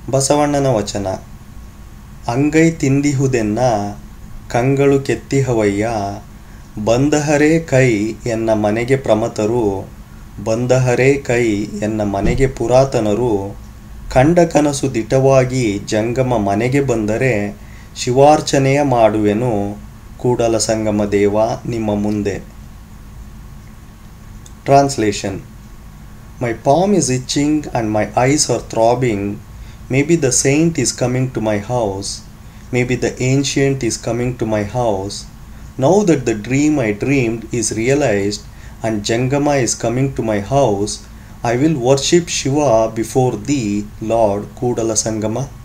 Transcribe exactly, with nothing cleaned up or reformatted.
ಬಸವಣ್ಣನ ವಚನ. ಅಂಗೈ ತಿಂದಿಹುದೆನ್ನ ಕಂಗಳು ಕೆತ್ತಿಹವಯ್ಯ, ಬಂದಹರೇ ಕೈ ಎನ್ನ ಮನೆಗೆ ಪ್ರಮತರು, ಬಂದಹರೇ ಕೈ ಎನ್ನ ಮನೆಗೆ ಪುರಾತನರು, ಕಂಡ ಕನಸು ದಿಟವಾಗಿ ಜಂಗಮ ಮನೆಗೆ ಬಂದರೆ ಶಿವಾರ್ಚನೆಯ ಮಾಡುವೆನು, ಕೂಡಲ ಸಂಗಮ ದೇವ ನಿಮ್ಮ ಮುಂದೆ. Translation. My palm is itching and my eyes are throbbing. Maybe the saint is coming to my house. Maybe the ancient is coming to my house. Now that the dream I dreamed is realized and Jangama is coming to my house, I will worship Shiva before thee, Lord Kudala Sangama.